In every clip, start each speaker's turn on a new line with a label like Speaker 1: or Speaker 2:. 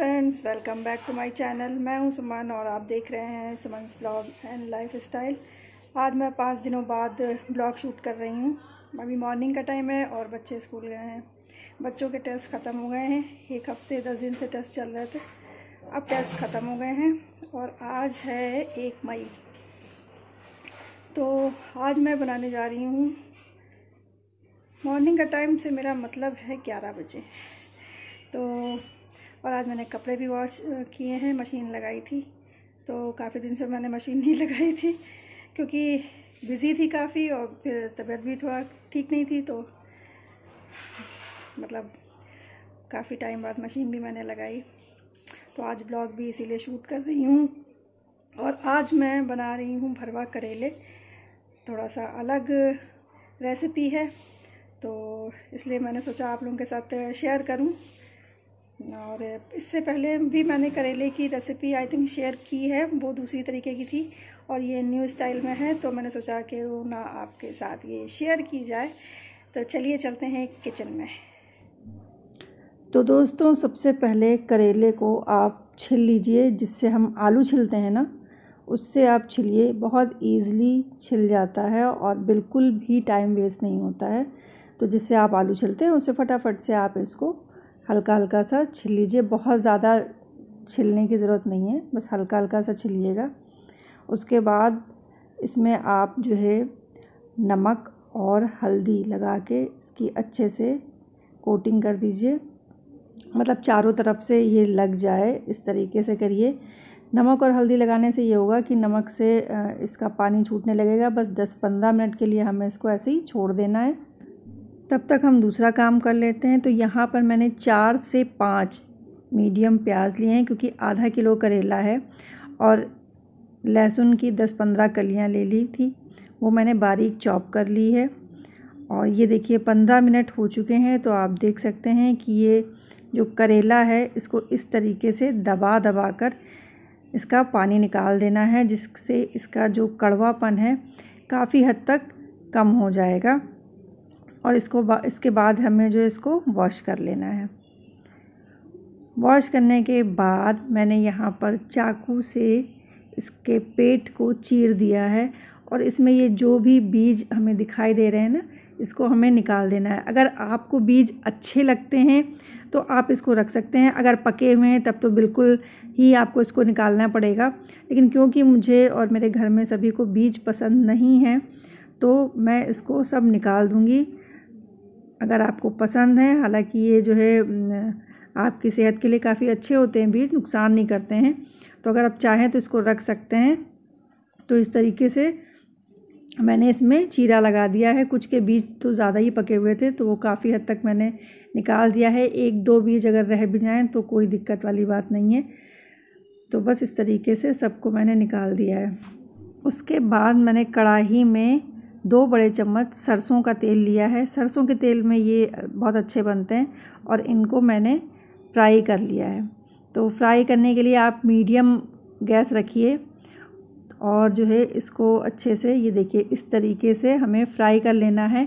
Speaker 1: Friends, welcome back to my channel. मैं हूं सुमन और आप देख रहे हैं Suman's blog and life style. आज मैं 5 दिनों बाद ब्लॉग शूट कर रही हूं। अभी मॉर्निंग का टाइम है और बच्चे स्कूल गए हैं। बच्चों के टेस्ट ख़त्म हो गए हैं। 1 हफ्ते 10 दिन से टेस्ट चल रहे थे, अब टेस्ट ख़त्म हो गए हैं और आज है 1 मई। तो आज मैं बनाने जा रही हूँ, मॉर्निंग का टाइम से मेरा मतलब है 11 बजे। तो और आज मैंने कपड़े भी वॉश किए हैं, मशीन लगाई थी। तो काफ़ी दिन से मैंने मशीन नहीं लगाई थी क्योंकि बिज़ी थी काफ़ी और फिर तबीयत भी थोड़ा ठीक नहीं थी, तो मतलब काफ़ी टाइम बाद मशीन भी मैंने लगाई। तो आज ब्लॉग भी इसीलिए शूट कर रही हूँ। और आज मैं बना रही हूँ भरवा करेले। थोड़ा सा अलग रेसिपी है, तो इसलिए मैंने सोचा आप लोगों के साथ शेयर करूँ। और इससे पहले भी मैंने करेले की रेसिपी आई थिंक शेयर की है, वो दूसरी तरीके की थी और ये न्यू स्टाइल में है। तो मैंने सोचा कि वो ना आपके साथ ये शेयर की जाए। तो चलिए चलते हैं किचन में।
Speaker 2: तो दोस्तों, सबसे पहले करेले को आप छिल लीजिए। जिससे हम आलू छिलते हैं ना, उससे आप छिलिए। बहुत ईज़िली छिल जाता है और बिल्कुल भी टाइम वेस्ट नहीं होता है। तो जिससे आप आलू छिलते हैं उससे फटाफट से आप इसको हल्का हल्का सा छिल लीजिए। बहुत ज़्यादा छिलने की ज़रूरत नहीं है, बस हल्का हल्का सा छिलिएगा। उसके बाद इसमें आप जो है नमक और हल्दी लगा के इसकी अच्छे से कोटिंग कर दीजिए। मतलब चारों तरफ से ये लग जाए, इस तरीके से करिए। नमक और हल्दी लगाने से ये होगा कि नमक से इसका पानी छूटने लगेगा। बस 10-15 मिनट के लिए हमें इसको ऐसे ही छोड़ देना है। तब तक हम दूसरा काम कर लेते हैं। तो यहाँ पर मैंने 4 से 5 मीडियम प्याज लिए हैं क्योंकि आधा किलो करेला है। और लहसुन की 10-15 कलियाँ ले ली थी, वो मैंने बारीक चॉप कर ली है। और ये देखिए 15 मिनट हो चुके हैं। तो आप देख सकते हैं कि ये जो करेला है इसको इस तरीके से दबा दबा कर इसका पानी निकाल देना है, जिससे इसका जो कड़वापन है काफ़ी हद तक कम हो जाएगा। और इसके बाद हमें जो इसको वॉश कर लेना है। वॉश करने के बाद मैंने यहाँ पर चाकू से इसके पेट को चीर दिया है और इसमें ये जो भी बीज हमें दिखाई दे रहे हैं ना, इसको हमें निकाल देना है। अगर आपको बीज अच्छे लगते हैं तो आप इसको रख सकते हैं, अगर पके हुए हैं तब तो बिल्कुल ही आपको इसको निकालना पड़ेगा। लेकिन क्योंकि मुझे और मेरे घर में सभी को बीज पसंद नहीं है तो मैं इसको सब निकाल दूँगी। अगर आपको पसंद है, हालांकि ये जो है आपकी सेहत के लिए काफ़ी अच्छे होते हैं, बीज नुकसान नहीं करते हैं। तो अगर आप चाहें तो इसको रख सकते हैं। तो इस तरीके से मैंने इसमें चीरा लगा दिया है। कुछ के बीज तो ज़्यादा ही पके हुए थे तो वो काफ़ी हद तक मैंने निकाल दिया है। 1-2 बीज अगर रह भी जाएँ तो कोई दिक्कत वाली बात नहीं है। तो बस इस तरीके से सबको मैंने निकाल दिया है। उसके बाद मैंने कढ़ाई में 2 बड़े चम्मच सरसों का तेल लिया है। सरसों के तेल में ये बहुत अच्छे बनते हैं और इनको मैंने फ्राई कर लिया है। तो फ्राई करने के लिए आप मीडियम गैस रखिए और जो है इसको अच्छे से, ये देखिए इस तरीके से हमें फ्राई कर लेना है।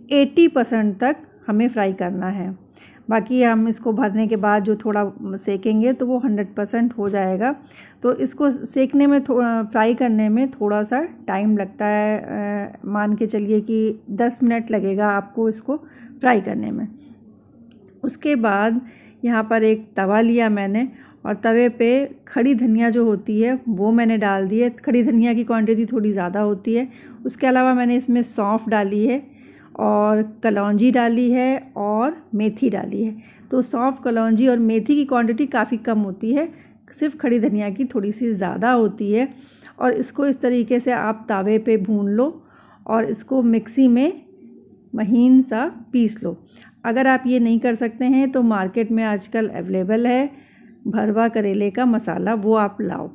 Speaker 2: 80% तक हमें फ्राई करना है। बाकी हम इसको भरने के बाद जो थोड़ा सेकेंगे तो वो 100% हो जाएगा। तो इसको सेकने में फ्राई करने में थोड़ा सा टाइम लगता है। मान के चलिए कि 10 मिनट लगेगा आपको इसको फ्राई करने में। उसके बाद यहाँ पर एक तवा लिया मैंने और तवे पे खड़ी धनिया जो होती है वो मैंने डाल दी है। खड़ी धनिया की क्वांटिटी थोड़ी ज़्यादा होती है। उसके अलावा मैंने इसमें सौंफ डाली है और कलौंजी डाली है और मेथी डाली है। तो सौंफ, कलौंजी और मेथी की क्वांटिटी काफ़ी कम होती है, सिर्फ खड़ी धनिया की थोड़ी सी ज़्यादा होती है। और इसको इस तरीके से आप तावे पे भून लो और इसको मिक्सी में महीन सा पीस लो। अगर आप ये नहीं कर सकते हैं तो मार्केट में आजकल अवेलेबल है भरवा करेले का मसाला, वो आप लाओ।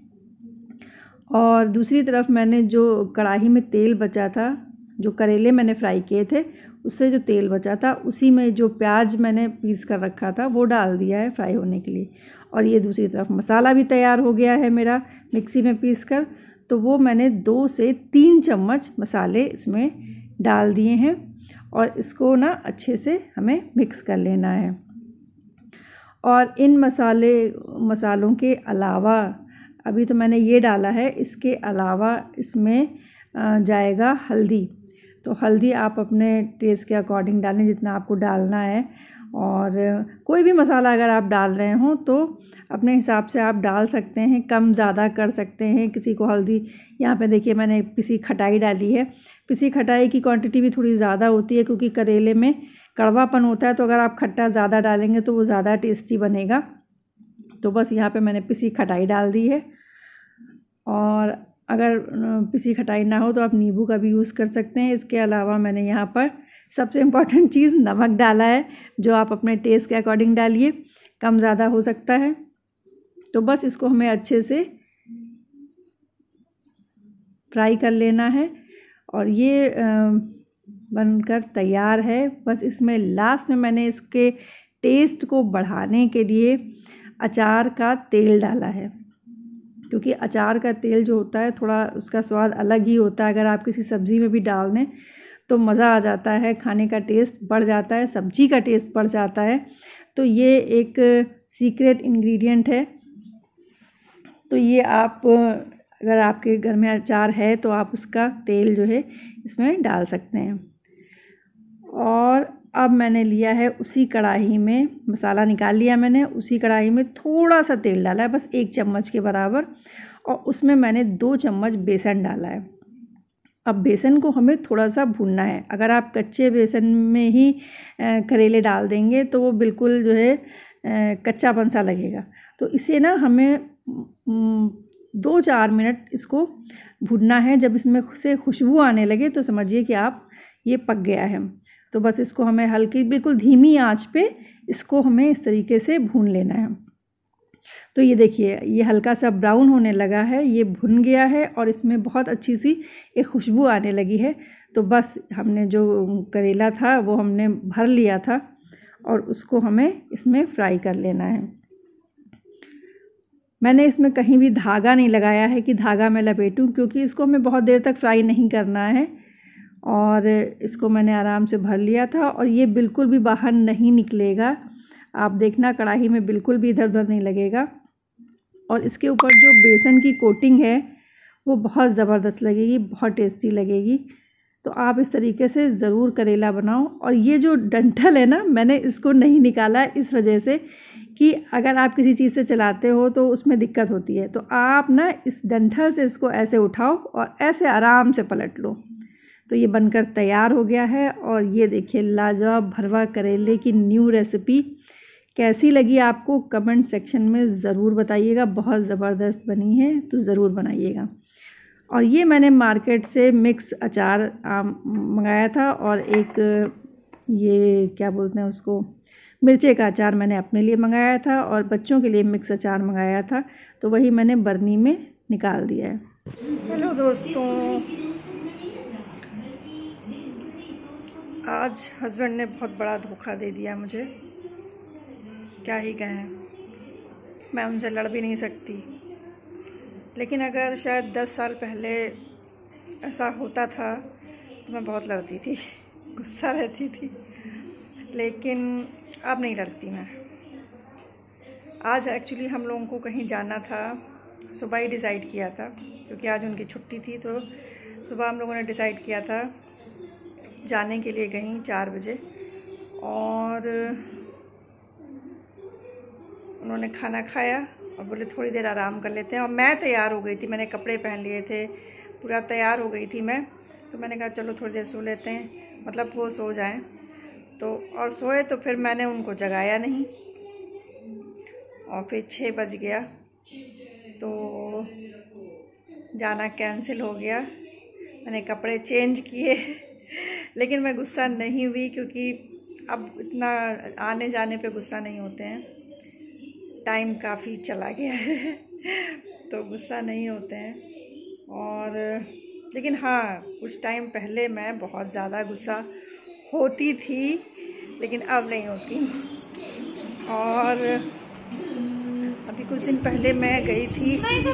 Speaker 2: और दूसरी तरफ मैंने जो कढ़ाई में तेल बचा था, जो करेले मैंने फ्राई किए थे उससे जो तेल बचा था, उसी में जो प्याज मैंने पीस कर रखा था वो डाल दिया है फ्राई होने के लिए। और ये दूसरी तरफ मसाला भी तैयार हो गया है मेरा मिक्सी में पीस कर। तो वो मैंने 2 से 3 चम्मच मसाले इसमें डाल दिए हैं और इसको ना अच्छे से हमें मिक्स कर लेना है। और इन मसालों के अलावा अभी तो मैंने ये डाला है, इसके अलावा इसमें जाएगा हल्दी। तो हल्दी आप अपने टेस्ट के अकॉर्डिंग डालें, जितना आपको डालना है। और कोई भी मसाला अगर आप डाल रहे हो तो अपने हिसाब से आप डाल सकते हैं, कम ज़्यादा कर सकते हैं। किसी को हल्दी, यहाँ पे देखिए मैंने पिसी खटाई डाली है। पिसी खटाई की क्वांटिटी भी थोड़ी ज़्यादा होती है क्योंकि करेले में कड़वापन होता है, तो अगर आप खट्टा ज़्यादा डालेंगे तो वो ज़्यादा टेस्टी बनेगा। तो बस यहाँ पे मैंने पिसी खटाई डाल दी है। और अगर पिसी खटाई ना हो तो आप नींबू का भी यूज़ कर सकते हैं। इसके अलावा मैंने यहाँ पर सबसे इम्पॉर्टेंट चीज़ नमक डाला है, जो आप अपने टेस्ट के अकॉर्डिंग डालिए, कम ज़्यादा हो सकता है। तो बस इसको हमें अच्छे से फ्राई कर लेना है और ये बनकर तैयार है। बस इसमें लास्ट में मैंने इसके टेस्ट को बढ़ाने के लिए अचार का तेल डाला है, क्योंकि अचार का तेल जो होता है थोड़ा उसका स्वाद अलग ही होता है। अगर आप किसी सब्ज़ी में भी डाल दें तो मज़ा आ जाता है, खाने का टेस्ट बढ़ जाता है, सब्ज़ी का टेस्ट बढ़ जाता है। तो ये एक सीक्रेट इंग्रेडिएंट है। तो ये आप अगर आपके घर में अचार है तो आप उसका तेल जो है इसमें डाल सकते हैं। और अब मैंने लिया है उसी कढ़ाई में, मसाला निकाल लिया मैंने, उसी कढ़ाई में थोड़ा सा तेल डाला है, बस 1 चम्मच के बराबर। और उसमें मैंने 2 चम्मच बेसन डाला है। अब बेसन को हमें थोड़ा सा भूनना है। अगर आप कच्चे बेसन में ही करेले डाल देंगे तो वो बिल्कुल जो है कच्चापन सा लगेगा। तो इसे ना हमें 2-4 मिनट इसको भूनना है। जब इसमें से खुशबू आने लगे तो समझिए कि आप ये पक गया है। तो बस इसको हमें हल्की, बिल्कुल धीमी आंच पे इसको हमें इस तरीके से भून लेना है। तो ये देखिए, ये हल्का सा ब्राउन होने लगा है, ये भुन गया है और इसमें बहुत अच्छी सी एक खुशबू आने लगी है। तो बस हमने जो करेला था वो हमने भर लिया था और उसको हमें इसमें फ्राई कर लेना है। मैंने इसमें कहीं भी धागा नहीं लगाया है कि धागा में लपेटूं, क्योंकि इसको हमें बहुत देर तक फ्राई नहीं करना है। और इसको मैंने आराम से भर लिया था और ये बिल्कुल भी बाहर नहीं निकलेगा। आप देखना कढ़ाई में बिल्कुल भी इधर उधर नहीं लगेगा। और इसके ऊपर जो बेसन की कोटिंग है वो बहुत ज़बरदस्त लगेगी, बहुत टेस्टी लगेगी। तो आप इस तरीके से ज़रूर करेला बनाओ। और ये जो डंठल है ना, मैंने इसको नहीं निकाला इस वजह से कि अगर आप किसी चीज़ से चलाते हो तो उसमें दिक्कत होती है। तो आप ना इस डंठल से इसको ऐसे उठाओ और ऐसे आराम से पलट लो। तो ये बनकर तैयार हो गया है। और ये देखिए, लाजवाब भरवा करेले की न्यू रेसिपी कैसी लगी आपको कमेंट सेक्शन में ज़रूर बताइएगा। बहुत ज़बरदस्त बनी है, तो ज़रूर बनाइएगा। और ये मैंने मार्केट से मिक्स अचार मंगाया था और एक ये क्या बोलते हैं उसको, मिर्चे का अचार मैंने अपने लिए मंगाया था और बच्चों के लिए मिक्स अचार मंगाया था। तो वही मैंने बर्नी में निकाल दिया है।
Speaker 1: हेलो दोस्तों, आज हस्बैंड ने बहुत बड़ा धोखा दे दिया मुझे। क्या ही कहें, मैं उनसे लड़ भी नहीं सकती। लेकिन अगर शायद 10 साल पहले ऐसा होता था तो मैं बहुत लड़ती थी, गुस्सा रहती थी। लेकिन अब नहीं लड़ती मैं। आज एक्चुअली हम लोगों को कहीं जाना था, सुबह ही डिसाइड किया था, क्योंकि आज उनकी छुट्टी थी। तो सुबह हम लोगों ने डिसाइड किया था जाने के लिए कहीं 4 बजे। और उन्होंने खाना खाया और बोले थोड़ी देर आराम कर लेते हैं। और मैं तैयार हो गई थी, मैंने कपड़े पहन लिए थे, पूरा तैयार हो गई थी मैं। तो मैंने कहा चलो थोड़ी देर सो लेते हैं, मतलब वो सो जाएं। तो और सोए तो फिर मैंने उनको जगाया नहीं और फिर 6 बज गया तो जाना कैंसिल हो गया। मैंने कपड़े चेंज किए लेकिन मैं गुस्सा नहीं हुई, क्योंकि अब इतना आने जाने पे गुस्सा नहीं होते हैं, टाइम काफ़ी चला गया है तो गुस्सा नहीं होते हैं। और लेकिन हाँ, कुछ टाइम पहले मैं बहुत ज़्यादा गुस्सा होती थी, लेकिन अब नहीं होती। और अभी कुछ दिन पहले मैं गई थी,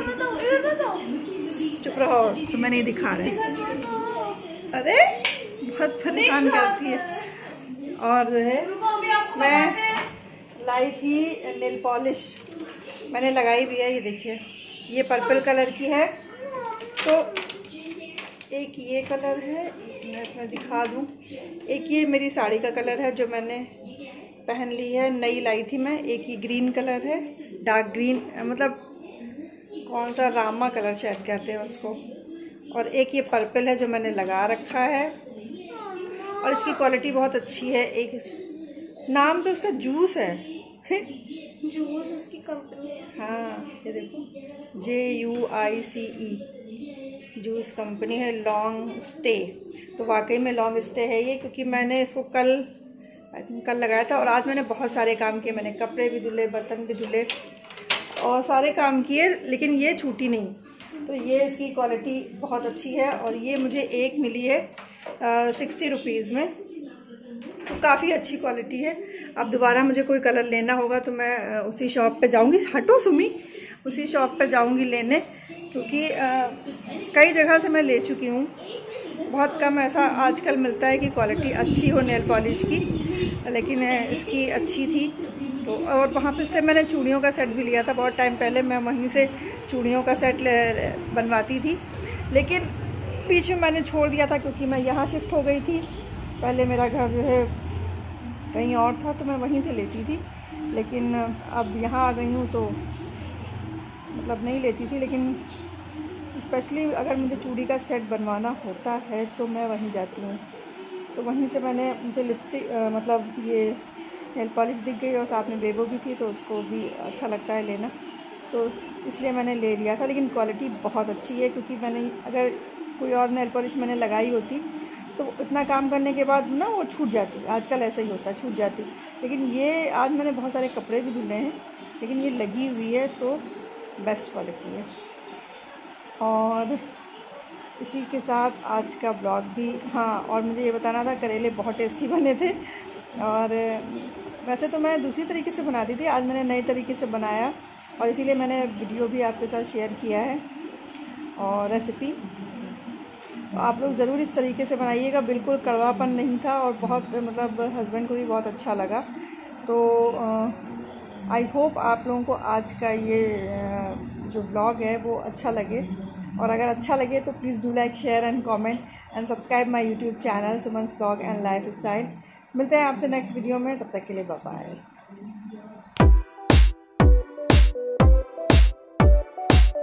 Speaker 1: चुप रहो, तुम्हें नहीं दिखा रहे, अरे बहुत परेशान करती है। और जो है मैं लाई थी नेल पॉलिश, मैंने लगाई भी है, ये देखिए ये पर्पल कलर की है। तो एक ये कलर है, मैं दिखा दूँ, एक ये मेरी साड़ी का कलर है जो मैंने पहन ली है, नई लाई थी मैं। एक ये ग्रीन कलर है, डार्क ग्रीन, मतलब कौन सा, रामा कलर शायद कहते हैं उसको। और एक ये पर्पल है जो मैंने लगा रखा है और इसकी क्वालिटी बहुत अच्छी है। एक नाम तो उसका जूस है
Speaker 3: जूस उसकी कंपनी है।
Speaker 1: हाँ ये देखो, JUICE जूस कंपनी है, लॉन्ग स्टे। तो वाकई में लॉन्ग स्टे है ये, क्योंकि मैंने इसको कल लगाया था और आज मैंने बहुत सारे काम किए। मैंने कपड़े भी धुले, बर्तन भी धुले और सारे काम किए, लेकिन ये छूटी नहीं। तो ये इसकी क्वालिटी बहुत अच्छी है और ये मुझे एक मिली है 60 रुपीज़ में, तो काफ़ी अच्छी क्वालिटी है। अब दोबारा मुझे कोई कलर लेना होगा तो मैं उसी शॉप पे जाऊंगी, हटो सुमी, उसी शॉप पे जाऊंगी लेने, क्योंकि कई जगह से मैं ले चुकी हूँ। बहुत कम ऐसा आजकल मिलता है कि क्वालिटी अच्छी हो नेल पॉलिश की, लेकिन इसकी अच्छी थी। तो और वहाँ पे से मैंने चूड़ियों का सेट भी लिया था बहुत टाइम पहले, मैं वहीं से चूड़ियों का सेट बनवाती थी, लेकिन बीच में मैंने छोड़ दिया था क्योंकि मैं यहाँ शिफ्ट हो गई थी। पहले मेरा घर जो है कहीं और था तो मैं वहीं से लेती थी, लेकिन अब यहाँ आ गई हूँ तो मतलब नहीं लेती थी। लेकिन स्पेशली अगर मुझे चूड़ी का सेट बनवाना होता है तो मैं वहीं जाती हूँ। तो वहीं से मुझे लिपस्टिक मतलब ये नेल पॉलिश दिख गई और साथ में बेबो भी थी, तो उसको भी अच्छा लगता है लेना, तो इसलिए मैंने ले लिया था। लेकिन क्वालिटी बहुत अच्छी है, क्योंकि मैंने अगर कोई और नेल पॉलिश मैंने लगाई होती तो इतना काम करने के बाद ना वो छूट जाती, आजकल ऐसा ही होता है, छूट जाती। लेकिन ये आज मैंने बहुत सारे कपड़े भी धुले हैं, लेकिन ये लगी हुई है तो बेस्ट क्वालिटी है। और इसी के साथ आज का ब्लॉग भी, हाँ और मुझे ये बताना था, करेले बहुत टेस्टी बने थे। और वैसे तो मैं दूसरी तरीके से बनाती थी, आज मैंने नए तरीके से बनाया और इसीलिए मैंने वीडियो भी आपके साथ शेयर किया है और रेसिपी। तो आप लोग ज़रूर इस तरीके से बनाइएगा, बिल्कुल कड़वापन नहीं था और बहुत मतलब हस्बैंड को भी बहुत अच्छा लगा। तो आई होप आप लोगों को आज का ये जो ब्लॉग है वो अच्छा लगे, और अगर अच्छा लगे तो please do like, share and comment and subscribe my YouTube channel Suman's blog and life style. मिलते हैं आपसे नेक्स्ट वीडियो में, तब तक के लिए बाय बाय।